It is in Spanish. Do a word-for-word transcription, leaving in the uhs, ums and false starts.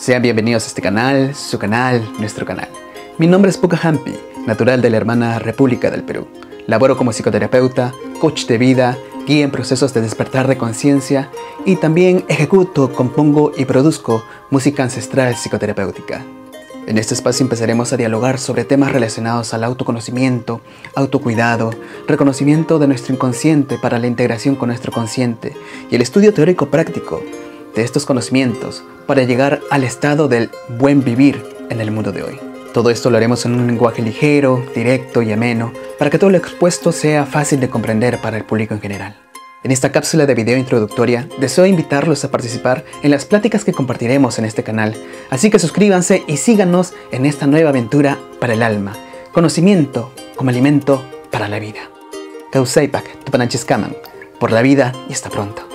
Sean bienvenidos a este canal, su canal, nuestro canal. Mi nombre es Puka Hampi, natural de la hermana República del Perú. Laboro como psicoterapeuta, coach de vida, guía en procesos de despertar de conciencia y también ejecuto, compongo y produzco música ancestral psicoterapéutica. En este espacio empezaremos a dialogar sobre temas relacionados al autoconocimiento, autocuidado, reconocimiento de nuestro inconsciente para la integración con nuestro consciente y el estudio teórico práctico de estos conocimientos para llegar al estado del buen vivir en el mundo de hoy. Todo esto lo haremos en un lenguaje ligero, directo y ameno para que todo lo expuesto sea fácil de comprender para el público en general. En esta cápsula de video introductoria deseo invitarlos a participar en las pláticas que compartiremos en este canal, así que suscríbanse y síganos en esta nueva aventura para el alma, conocimiento como alimento para la vida. Kausaipak, Tupananchiskaman, por la vida y hasta pronto.